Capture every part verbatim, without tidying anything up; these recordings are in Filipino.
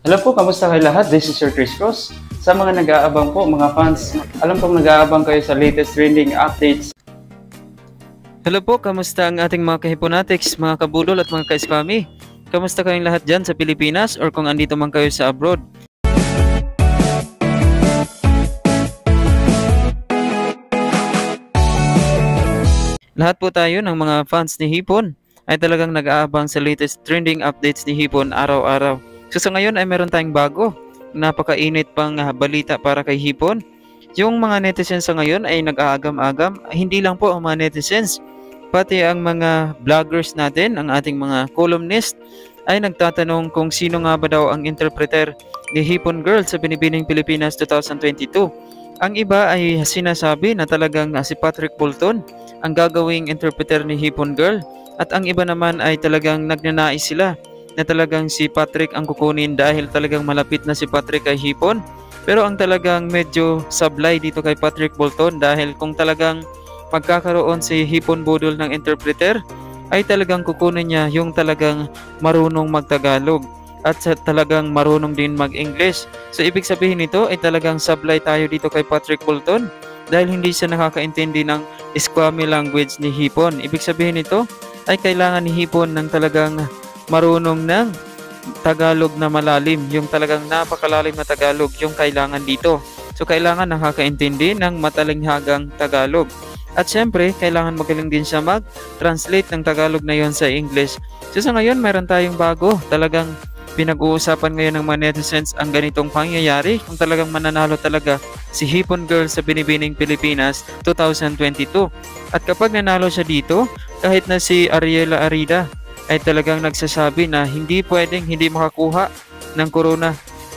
Hello po, kamusta kayo lahat? This is Sir Chris Cross. Sa mga nag-aabang po, mga fans, alam pong nag-aabang kayo sa latest trending updates. Hello po, kamusta ang ating mga kahiponatics, mga kabudol at mga ka-spammy? Kamusta kayong lahat dyan sa Pilipinas or kung andito man kayo sa abroad? Lahat po tayo ng mga fans ni Hipon ay talagang nag-aabang sa latest trending updates ni Hipon araw-araw. So sa ngayon ay meron tayong bago, napakainit pang uh, balita para kay Hipon. Yung mga netizens sa ngayon ay nag-aagam-agam, hindi lang po ang mga netizens, pati ang mga vloggers natin, ang ating mga columnist, ay nagtatanong kung sino nga ba daw ang interpreter ni Hipon Girl sa Binibining Pilipinas twenty twenty-two. Ang iba ay sinasabi na talagang uh, si Patrick Bolton ang gagawing interpreter ni Hipon Girl, at ang iba naman ay talagang nagnanais sila na talagang si Patrick ang kukunin dahil talagang malapit na si Patrick kay Hipon. Pero ang talagang medyo sablay dito kay Patrick Bolton dahil kung talagang magkakaroon si Hipon Budol ng interpreter ay talagang kukunin niya yung talagang marunong magtagalog at talagang marunong din mag-English. So ibig sabihin nito ay talagang sablay tayo dito kay Patrick Bolton dahil hindi siya nakakaintindi ng Squammy language ni Hipon. Ibig sabihin nito ay kailangan ni Hipon ng talagang marunong ng Tagalog na malalim, yung talagang napakalalim na Tagalog yung kailangan dito. So kailangan nakakaintindi ng matalinghagang Tagalog. At syempre, kailangan magaling din siya mag-translate ng Tagalog na yon sa English. So sa ngayon, meron tayong bago. Talagang pinag-uusapan ngayon ng mga netizens ang ganitong pangyayari kung talagang mananalo talaga si Hipon Girl sa Binibining Pilipinas twenty twenty-two. At kapag nanalo siya dito, kahit na si Ariela Arida ay talagang nagsasabi na hindi pwedeng hindi makakuha ng corona.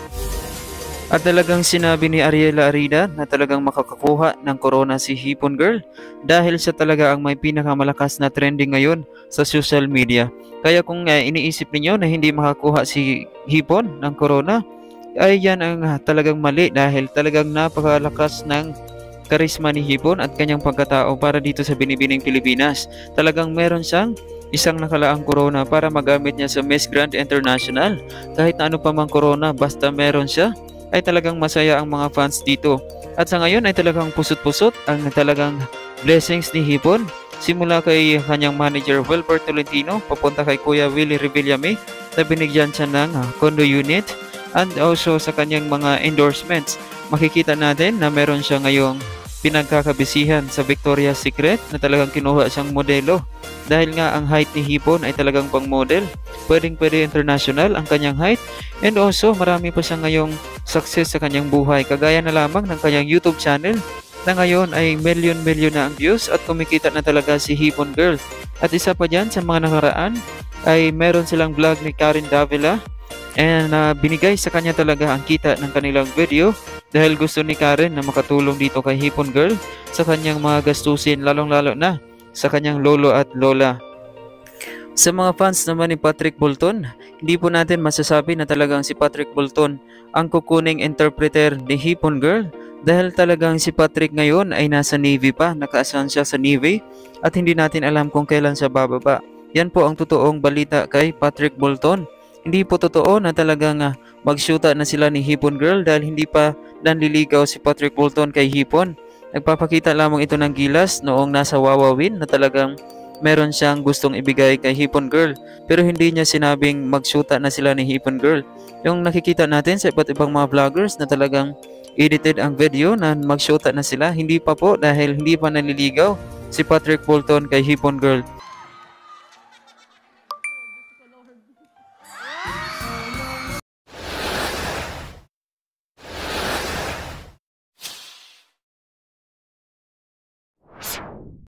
At talagang sinabi ni Ariela Arida na talagang makakakuha ng corona si Hipon Girl dahil siya talaga ang may pinakamalakas na trending ngayon sa social media. Kaya kung uh, iniisip niyo na hindi makakuha si Hipon ng corona, ay yan ang uh, talagang mali dahil talagang napakalakas ng karisma ni Hipon at kanyang pagkatao para dito sa Binibining Pilipinas. Talagang meron siyang isang nakalaang corona para magamit niya sa Miss Grand International. Kahit na ano pa mang corona, basta meron siya, ay talagang masaya ang mga fans dito. At sa ngayon ay talagang pusot-pusot ang talagang blessings ni Hipon. Simula kay kanyang manager Wilbert Tolentino, papunta kay Kuya Willie Revillame na binigyan siya ng uh, condo unit, and also sa kanyang mga endorsements. Makikita natin na meron siya ngayong pinagkakabisihan sa Victoria's Secret na talagang kinuha siyang modelo dahil nga ang height ni Hipon ay talagang pang model. Pwedeng pwede international ang kanyang height, and also marami pa siya ngayong success sa kanyang buhay, kagaya na lamang ng kanyang YouTube channel na ngayon ay million-million na ang views at kumikita na talaga si Hipon Girl. At isa pa dyan sa mga nakaraan ay meron silang vlog ni Karen Davila, and uh, binigay sa kanya talaga ang kita ng kanilang video dahil gusto ni Karen na makatulong dito kay Hipon Girl sa kanyang mga gastusin, lalong-lalo na sa kanyang lolo at lola. Sa mga fans naman ni Patrick Bolton, hindi po natin masasabi na talagang si Patrick Bolton ang kukuning interpreter ni Hipon Girl dahil talagang si Patrick ngayon ay nasa Navy pa, naka-assign siya sa Navy at hindi natin alam kung kailan siya bababa. Yan po ang totoong balita kay Patrick Bolton. Hindi po totoo na talagang uh, mag-shoota na sila ni Hipon Girl dahil hindi pa nanliligaw si Patrick Bolton kay Hipon. Nagpapakita lamang ito ng gilas noong nasa Wawawin na talagang meron siyang gustong ibigay kay Hipon Girl, pero hindi niya sinabing mag-shoota na sila ni Hipon Girl. Yung nakikita natin sa iba't ibang mga vloggers na talagang edited ang video na mag-shoota na sila, hindi pa po dahil hindi pa nanliligaw si Patrick Bolton kay Hipon Girl.